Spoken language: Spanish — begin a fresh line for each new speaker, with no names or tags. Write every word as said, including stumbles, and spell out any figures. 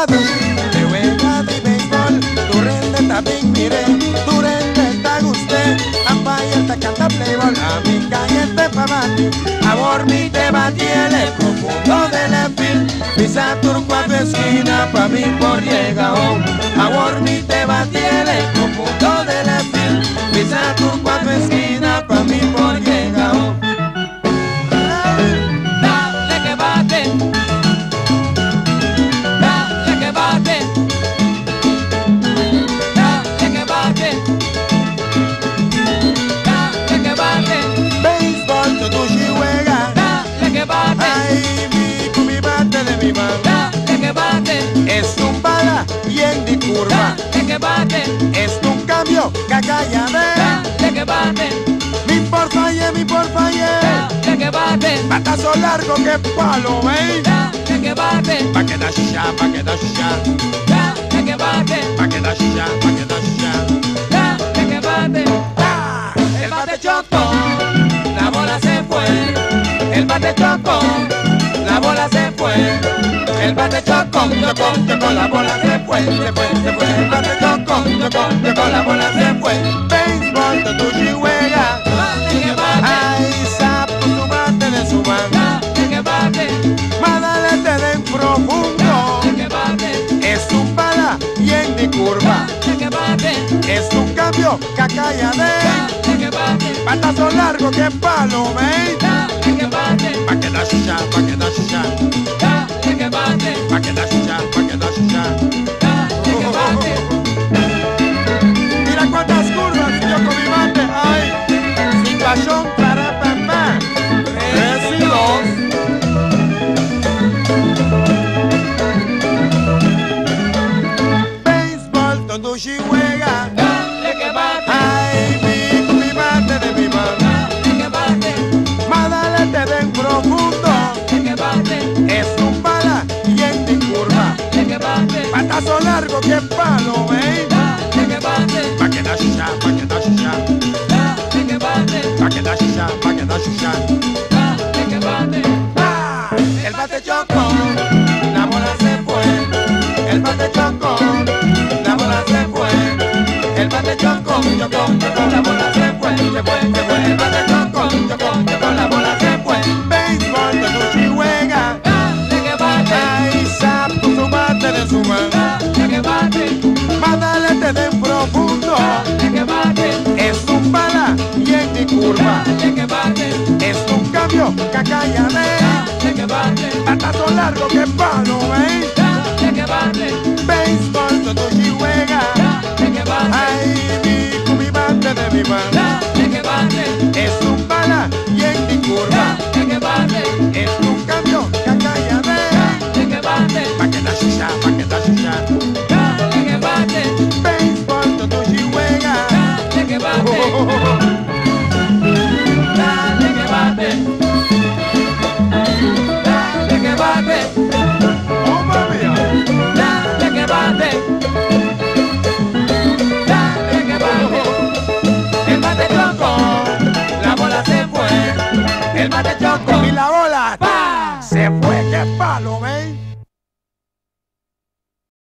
lado de juega de béisbol, tu rende también miré, tu rende está usted, ampaya te canta playboy, a mi calle te pavati, amor mi te batiele, profundo de la fil, pisa turco a tu esquina, pa' mí por llegao, amor mi te batiele, profundo de la fil, pisa turco a tu esquina, pa' mí por llegao.
Dale que bate, dale que bate, dale que bate, dale que bate,
Béisbol todo si juega,
dale que bate,
ay mi con mi bate de mi mano,
dale que bate,
es un bala y en mi curva,
dale que bate,
es un cambio cacaya
dale que bate,
mi por falle, mi por falle,
dale que bate,
batazo largo que palo, ¿veis?
dale que bate,
Pa' que da shisha, pa' que da shisha,
dale que bate,
pa' que da shisha, pa' que da shisha.
dale que bate.
¡Ah!
El bate chocó, la bola se fue. El bate chocó, la bola se fue. El bate chocó, chocó, chocó, la bola se fue, se fue, se fue. El bate chocó, chocó, chocó, la bola se fue.
Béisbol todo si juega,
Dale que bate,
ay sapo tu bate de su mano,
dale que bate,
más dale te den profundo,
dale que bate,
es un bala y en mi curva,
dale que bate,
es un cambio cacaya de
dale que bate,
batazo largo que palo, ¿veis?
dale que bate,
Pa' que da shisha, pa' que da shisha,
dale que bate,
pa' que da shisha, pa' que da shisha.
dale que bate.
Mira cuántas curvas yo con mi bate, ay, situación para papá, tres y dos. Béisbol todo si juega,
Dale que bate,
ay, mi con mi bate de mi mano,
dale que bate,
más dale te den profundo,
dale que bate,
es un bala y en mi curva,
dale que bate,
batazo largo que palo, ¿veis?
dale que bate,
Pa' que da shisha, pa' que da shisha,
dale que bate,
pa' que da shisha, pa' que da shisha.
dale que bate.
¡Ah! El bate chocó, la bola se fue. El bate chocó, la bola se fue. El bate chocó, chocó, chocó, la bola se fue, se fue, se fue. El bate chocó, chocó, chocó, la bola se fue. Béisbol todo si juega,
Dale que bate,
ay sapo su bate de su mano,
dale que bate,
más dale te den profundo.
dale que bate,
Es un bala y en mi curva,
dale que bate,
es un cambio cacaya de
dale que bate,
batazo largo que palo, ¿veis?
dale que bate,
Béisbol todo si juega,
dale que bate,
ay mi con mi bate de mi mano,
dale que bate,
es un bala y en mi curva,
dale que bate,
es un cambio cacaya de
dale que bate,
pa' que da shisha, pa' que da shisha.
dale que bate,
Béisbol todo si juega,
dale que bate.